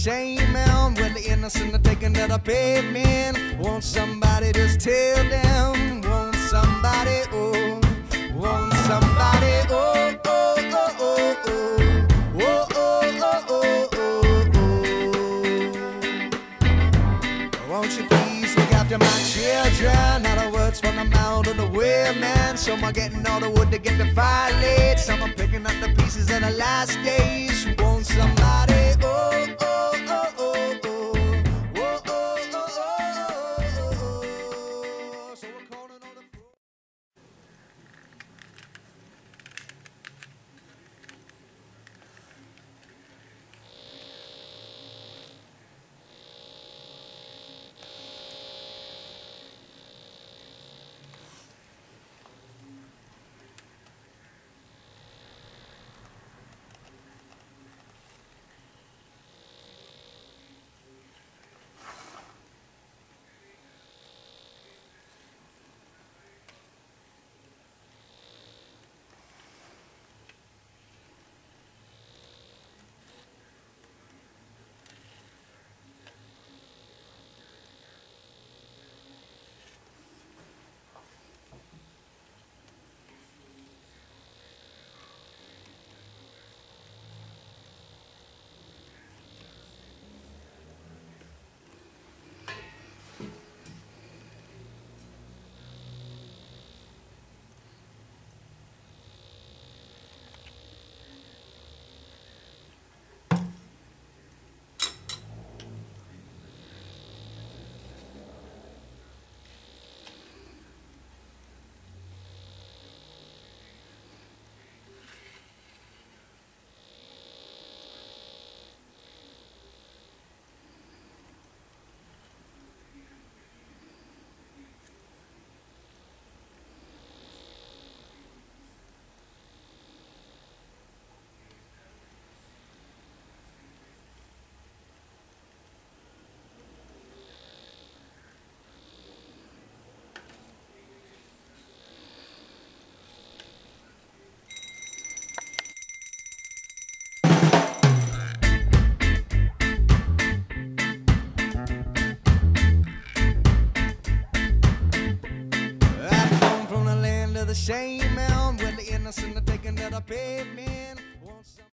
shaming when the innocent are taken to the pavement. Won't somebody just tell them? Won't somebody, oh, won't somebody, oh, oh, oh, oh, oh, oh, oh, oh, oh, oh. Won't you please look after my children? All the words from the mouth of the women. Some are getting all the wood to get the fire lit. Some are picking up the pieces of the last days. Won't somebody